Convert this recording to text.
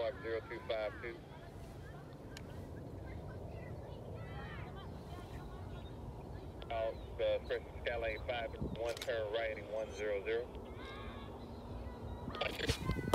Shark 0252. Out express Skylane 5, 1 turn right, 100.